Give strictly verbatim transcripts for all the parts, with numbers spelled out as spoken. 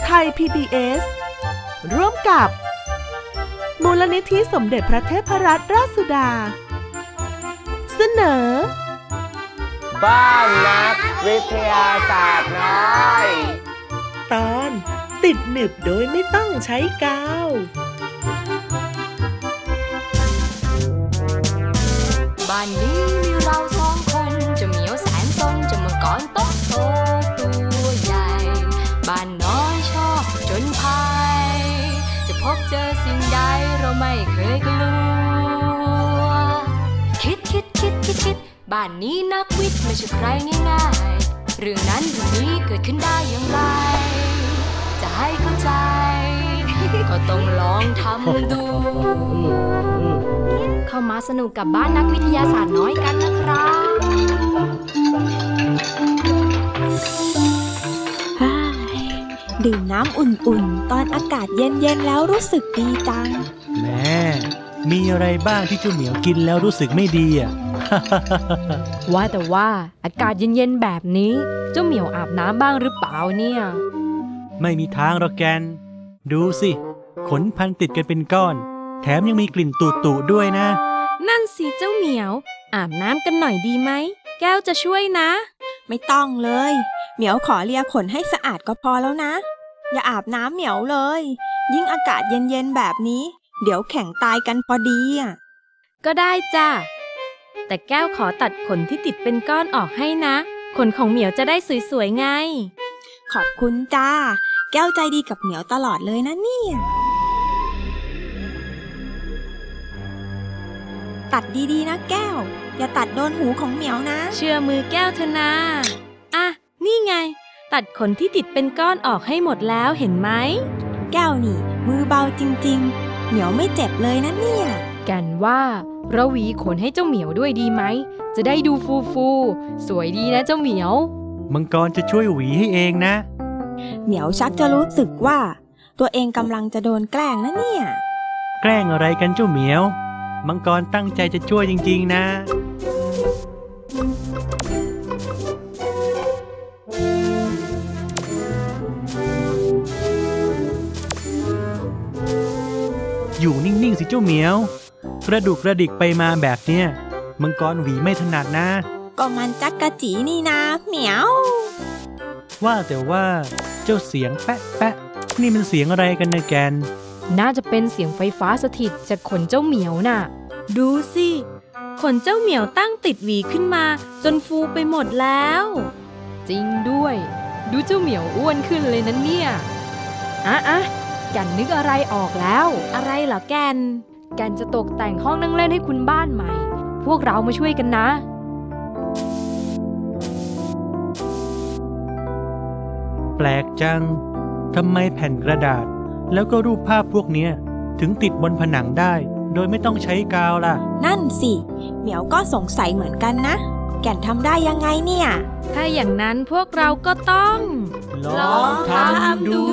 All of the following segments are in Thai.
ไทย พี บี เอส ร่วมกับมูลนิธิสมเด็จพระเทพรัตนราชสุดาเสนอบ้านนักวิทยาศาสตร์น้อยตอนติดหนึบโดยไม่ต้องใช้กาวบ้านนี้มีเราสองคนจะเหมียวแสนซนจะมังกรโตโตตัวใหญ่บ้านน้อยชอบจนภัยจะพบเจอสิ่งใดเราไม่เคยกลัวคิดคิดคิดคิดคิดบ้านนี้นักวิทย์ไม่ใช่ใครง่ายๆเรื่องนั้นเรื่องนี้เกิดขึ้นได้อย่างไรจะให้เข้าใจก็ต้องลองทำดูเข้ามาสนุกกับบ้านนักวิทยาศาสตร์น้อยกันนะครับดื่มน้ำอุ่นๆตอนอากาศเย็นๆแล้วรู้สึกดีจังแม่มีอะไรบ้างที่เจ้าเหมียวกินแล้วรู้สึกไม่ดีอ่ะว่าแต่ว่าอากาศเย็นๆแบบนี้เจ้าเหมียวอาบน้ำบ้างหรือเปล่าเนี่ยไม่มีทางหรอกแกนดูสิขนพันติดกันเป็นก้อนแถมยังมีกลิ่นตุ่ๆด้วยนะนั่นสิเจ้าเหมียวอาบน้ำกันหน่อยดีไหมแก้วจะช่วยนะไม่ต้องเลยเหมียวขอเลียขนให้สะอาดก็พอแล้วนะอย่าอาบน้ำเหมียวเลยยิ่งอากาศเย็นๆแบบนี้เดี๋ยวแข็งตายกันพอดีอ่ะก็ได้จ้ะแต่แก้วขอตัดขนที่ติดเป็นก้อนออกให้นะขนของเหมียวจะได้สวยๆไงขอบคุณจ้าแก้วใจดีกับเหมียวตลอดเลยนะเนี่ยตัดดีๆนะแก้วอย่าตัดโดนหูของเหมียวนะเชื่อมือแก้วเถอะนะอ่ะนี่ไงตัดขนที่ติดเป็นก้อนออกให้หมดแล้วเห็นไหมแก้วนี่มือเบาจริงๆเหมียวไม่เจ็บเลยนะเนี่ยกันว่าเราหวีขนให้เจ้าเหมียวด้วยดีไหมจะได้ดูฟูฟูสวยดีนะเจ้าเหมียวมังกรจะช่วยหวีให้เองนะเหมียวชักจะรู้สึกว่าตัวเองกำลังจะโดนแกล้งนะเนี่ยแกล้งอะไรกันเจ้าเหมียวมังกรตั้งใจจะช่วยจริงๆนะอยู่นิ่งๆสิเจ้าเหมียวกระดุกกระดิกไปมาแบบเนี้ยมังกรหวีไม่ถนัดนะก็มันจักกะจีนี่นะเหมียวว่าแต่ว่าเจ้าเสียงแป๊ะแป๊ะนี่มันเสียงอะไรกันนะแกนน่าจะเป็นเสียงไฟฟ้าสถิตจากขนเจ้าเหมียวน่ะดูสิขนเจ้าเหมียวตั้งติดหวีขึ้นมาจนฟูไปหมดแล้วจริงด้วยดูเจ้าเหมียวอ้วนขึ้นเลยนะเนี่ยอ่ะอ่ะแกนนึกอะไรออกแล้วอะไรเหรอแกนแกนจะตกแต่งห้องนั่งเล่นให้คุณบ้านใหม่พวกเรามาช่วยกันนะแปลกจังทำไมแผ่นกระดาษแล้วก็รูปภาพพวกนี้ถึงติดบนผนังได้โดยไม่ต้องใช้กาวล่ะนั่นสิเหมียวก็สงสัยเหมือนกันนะแก่นทำได้ยังไงเนี่ยถ้าอย่างนั้นพวกเราก็ต้องลองทำดู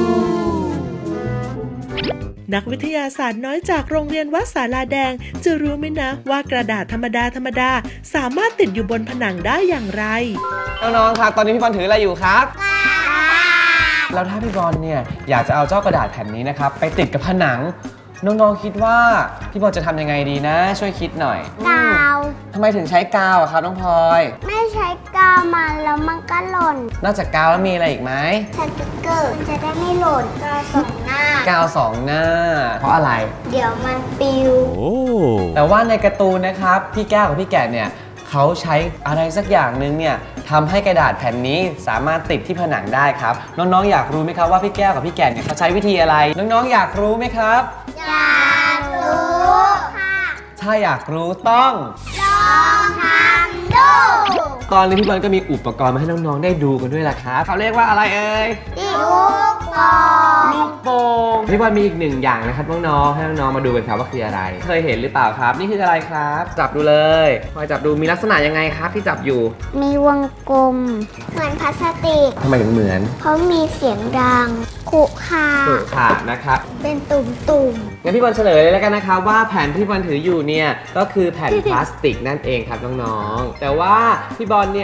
นักวิทยาศาสตร์น้อยจากโรงเรียนวัดศาลาแดงจะรู้ไหมนะว่ากระดาษธรรมดาธรรมดาสามารถติดอยู่บนผนังได้อย่างไรน้องๆครับตอนนี้พี่บอลถืออะไรอยู่ครับแล้วถ้าพี่บอลเนี่ยอยากจะเอาเจ้ากระดาษแผ่นนี้นะครับไปติดกับผนังน้องๆคิดว่าพี่บอลจะทำยังไงดีนะช่วยคิดหน่อยกาวทำไมถึงใช้กาวอะครับน้องพลอยไม่ใช้กาวมันแล้วมันก็หล่นนอกจากกาวแล้วมีอะไรอีกไหมสติ๊กเกอร์จะได้ไม่หล่นกาวสองหน้ากาวสองหน้าเพราะอะไรเดี๋ยวมันปิวแต่ว่าในการ์ตูนนะครับพี่แก้วกับพี่แกะเนี่ยเขาใช้อะไรสักอย่างนึงเนี่ยทำให้กระดาษแผ่นนี้สามารถติดที่ผนังได้ครับน้องๆอยากรู้ไหมครับว่าพี่แก้วกับพี่แก่นเนี่ยเขาใช้วิธีอะไรน้องๆอยากรู้ไหมครับอยากรู้ค่ะถ้าอยากรู้ต้องลองทำดูตอนนี้พี่บอลก็มีอุปกรณ์มาให้น้องๆได้ดูกันด้วยล่ะครับเขาเรียกว่าอะไรเอ่ยลูกโป่งลูกโป่งพี่บอลมีอีกหนึ่งอย่างนะครับน้องๆให้น้องๆมาดูกันครับว่าคืออะไรเคยเห็นหรือเปล่าครับนี่คืออะไรครับจับดูเลยพอจับดูมีลักษณะยังไงครับที่จับอยู่มีวงกลมเหมือนพลาสติกทำไมถึงเหมือนเพราะมีเสียงดังขุขาขุขานะครับเป็นตุ่มๆงั้นพี่บอลเฉลยเลยแล้วกันนะครับว่าแผ่นที่พี่บอลถืออยู่เนี่ยก็คือแผ่นพลาสติกนั่นเองครับน้องๆแต่ว่าพี่บอลเนี่ย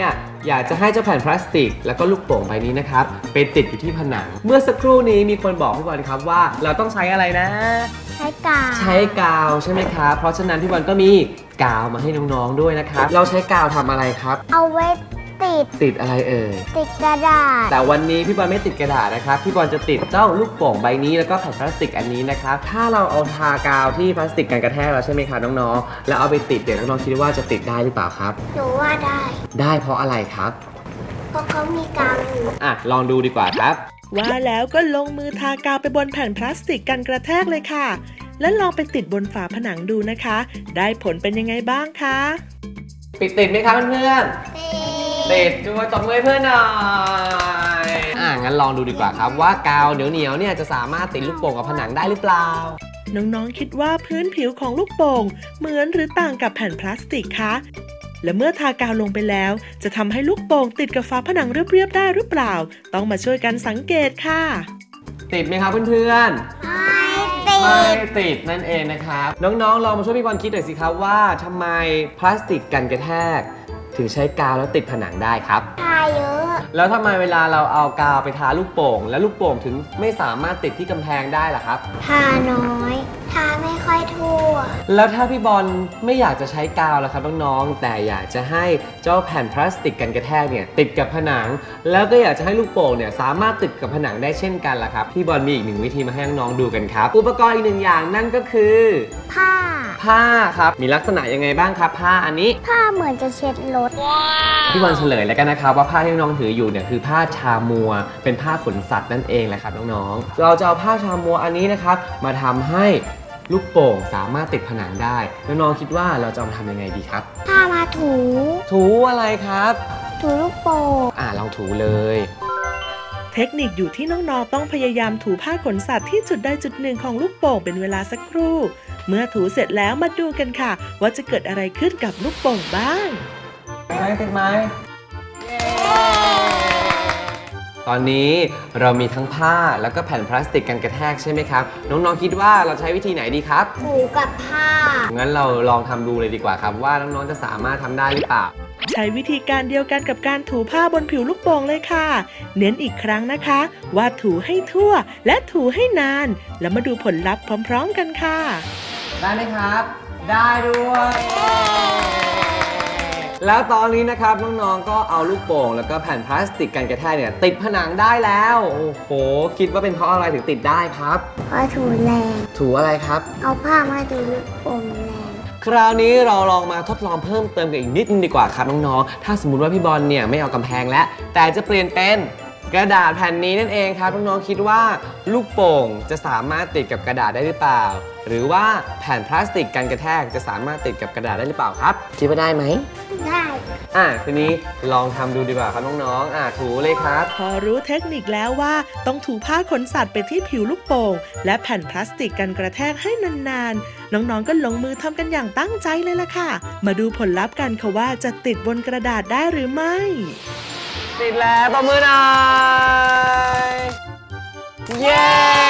อยากจะให้เจ้าแผ่นพลาสติกแล้วก็ลูกโป่งใบนี้นะครับไปติดอยู่ที่ผนังเมื่อสักครู่นี้มีคนบอกพี่บอลครับว่าเราต้องใช้อะไรนะใช้กาวใช้กาวใช่ไหมครับเพราะฉะนั้นพี่บอลก็มีกาวมาให้น้องๆด้วยนะครับเราใช้กาวทำอะไรครับเอาไว้ติดติดอะไรเอ่ยติดกระดาษแต่วันนี้พี่บอลไม่ติดกระดาษนะครับพี่บอลจะติดเจ้าลูกโป่งใบนี้แล้วก็แผ่นพลาสติกอันนี้นะครับถ้าเราเอาทากาวที่พลาสติกกันกระแทกแล้วใช่ไหมครับน้องๆแล้วเอาไปติดเดี๋ยวน้องๆคิดว่าจะติดได้หรือเปล่าครับหนูว่าได้ได้เพราะอะไรครับเพราะเขามีกาวอยู่อ่ะลองดูดีกว่าครับว่าแล้วก็ลงมือทากาวไปบนแผ่นพลาสติกกันกระแทกเลยค่ะและลองไปติดบนฝาผนังดูนะคะได้ผลเป็นยังไงบ้างคะปิดติดไหมครับเพื่อนๆติดด้วยตบมือเพื่อนหน่อยอ่ะงั้นลองดูดีกว่าครับว่ากาวเหนียวๆเนี่ยจะสามารถติดลูกโป่งกับผนังได้หรือเปล่าน้องๆคิดว่าพื้นผิวของลูกโป่งเหมือนหรือต่างกับแผ่นพลาสติกคะและเมื่อทากาวลงไปแล้วจะทำให้ลูกโป่งติดกับฝาผนังเรียบๆได้หรือเปล่าต้องมาช่วยกันสังเกตค่ะติดไหมครับเพื่อนๆไม่ติดไม่ติดนั่นเองนะครับน้องๆลองมาช่วยพี่บอลคิดหน่อยสิครับว่าทำไมพลาสติกกันกระแทกถึงใช้กาวแล้วติดผนังได้ครับทาเยอะแล้วทำไมเวลาเราเอากาวไปทาลูกโป่งแล้วลูกโป่งถึงไม่สามารถติดที่กำแพงได้ล่ะครับทาน้อยทาไม่ค่อยทั่วแล้วถ้าพี่บอลไม่อยากจะใช้กาวล่ะครับน้องๆแต่อยากจะให้เจ้าแผ่นพลาสติกกันกระแทกเนี่ยติดกับผนังแล้วก็อยากจะให้ลูกโป่งเนี่ยสามารถติดกับผนังได้เช่นกันล่ะครับพี่บอลมีอีกหนึ่งวิธีมาให้น้องๆดูกันครับอุปกรณ์อีกหนึ่งอย่างนั่นก็คือผ้าผ้าครับมีลักษณะยังไงบ้างครับผ้าอันนี้ผ้าเหมือนจะเช็ดรถพี่บอลเฉลยแล้วกันนะครับว่าผ้าที่น้องถืออยู่เนี่ยคือผ้าชามัวเป็นผ้าขนสัตว์นั่นเองแหละครับน้องๆเราจะเอาผ้าชามัวอันนี้นะครับมาทำให้ลูกโป่งสามารถติดผนังได้น้องๆคิดว่าเราจะเอามาทำยังไงดีครับผ้ามาถูถูอะไรครับถูลูกโป่งอ่าลองถูเลยเทคนิคอยู่ที่น้องๆต้องพยายามถูผ้าขนสัตว์ที่จุดใดจุดหนึ่งของลูกโป่งเป็นเวลาสักครู่เมื่อถูเสร็จแล้วมาดูกันค่ะว่าจะเกิดอะไรขึ้นกับลูกโป่งบ้างไม่ติดไหมตอนนี้เรามีทั้งผ้าแล้วก็แผ่นพลาสติกกันกระแทกใช่ไหมครับน้องๆคิดว่าเราใช้วิธีไหนดีครับถูกับผ้างั้นเราลองทำดูเลยดีกว่าครับว่าน้องๆจะสามารถทำได้หรือเปล่าใช้วิธีการเดียวกันกับการถูผ้าบนผิวลูกโป่งเลยค่ะเน้นอีกครั้งนะคะว่าถูให้ทั่วและถูให้นานแล้วมาดูผลลัพธ์พร้อมๆกันค่ะได้ไหมครับได้ด้วยแล้วตอนนี้นะครับน้องๆก็เอาลูกโป่งแล้วก็แผ่นพลาสติกกันกระแทกเนี่ยติดผนังได้แล้วโอ้โหคิดว่าเป็นเพราะอะไรถึงติดได้ครับเพราะถูแรงถูอะไรครับเอาผ้ามาถูลูกโป่งแรงคราวนี้เราลองมาทดลองเพิ่มเติมกันอีกนิดนึงดีกว่าครับน้องๆถ้าสมมุติว่าพี่บอลเนี่ยไม่เอากำแพงแล้วแต่จะเปลี่ยนเป็นกระดาษแผ่นนี้นั่นเองครับน้องๆคิดว่าลูกโป่งจะสามารถติดกับกระดาษได้หรือเปล่าหรือว่าแผ่นพลาสติกกันกระแทกจะสามารถติดกับกระดาษได้หรือเปล่าครับคิดว่าได้ไหมได้อ่ะทีนี้ลองทำดูดีกว่าครับน้องๆอ่ะถูเลยครับพอรู้เทคนิคแล้วว่าต้องถูผ้าขนสัตว์ไปที่ผิวลูกโป่งและแผ่นพลาสติกกันกระแทกให้นานๆน้องๆก็ลงมือทำกันอย่างตั้งใจเลยล่ะค่ะมาดูผลลัพธ์กันค่ะว่าจะติดบนกระดาษได้หรือไม่ติดแล้วตบมือหน่อยเย้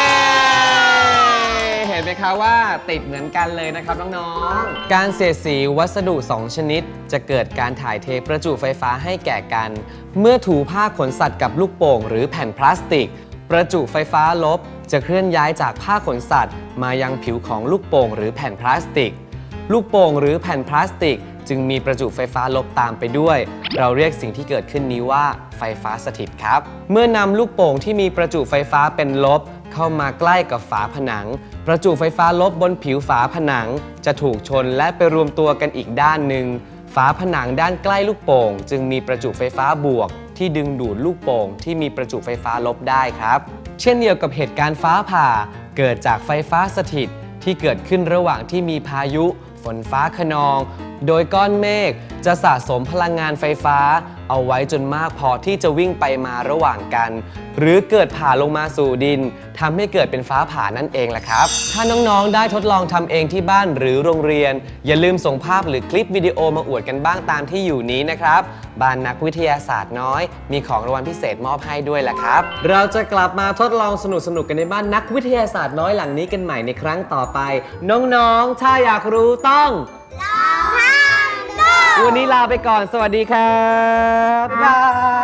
เห็นไหมคะว่าติดเหมือนกันเลยนะครับน้องๆการเสียดสีวัสดุสองชนิดจะเกิดการถ่ายเทประจุไฟฟ้าให้แก่กันเมื่อถูผ้าขนสัตว์กับลูกโป่งหรือแผ่นพลาสติกประจุไฟฟ้าลบจะเคลื่อนย้ายจากผ้าขนสัตว์มายังผิวของลูกโป่งหรือแผ่นพลาสติกลูกโป่งหรือแผ่นพลาสติกจึงมีประจุไฟฟ้าลบตามไปด้วยเราเรียกสิ่งที่เกิดขึ้นนี้ว่าไฟฟ้าสถิตครับเมื่อนำลูกโป่งที่มีประจุไฟฟ้าเป็นลบเข้ามาใกล้กับฝาผนังประจุไฟฟ้าลบบนผิวฝาผนังจะถูกชนและไปรวมตัวกันอีกด้านหนึ่งฝาผนังด้านใกล้ลูกโป่งจึงมีประจุไฟฟ้าบวกที่ดึงดูดลูกโป่งที่มีประจุไฟฟ้าลบได้ครับเช่นเดียวกับเหตุการณ์ฟ้าผ่าเกิดจากไฟฟ้าสถิตที่เกิดขึ้นระหว่างที่มีพายุฝนฟ้าคะนองโดยก้อนเมฆจะสะสมพลังงานไฟฟ้าเอาไว้จนมากพอที่จะวิ่งไปมาระหว่างกันหรือเกิดผ่าลงมาสู่ดินทำให้เกิดเป็นฟ้าผ่านั่นเองแหละครับถ้าน้องๆได้ทดลองทำเองที่บ้านหรือโรงเรียนอย่าลืมส่งภาพหรือคลิปวิดีโอมาอวดกันบ้างตามที่อยู่นี้นะครับบ้านนักวิทยาศาสตร์น้อยมีของรางวัลพิเศษมอบให้ด้วยแหละครับเราจะกลับมาทดลองสนุกๆกันในบ้านนักวิทยาศาสตร์น้อยหลังนี้กันใหม่ในครั้งต่อไปน้องๆถ้าอยากรู้ต้องลองทำดูวันนี้ลาไปก่อนสวัสดีครับบ๊ายบาย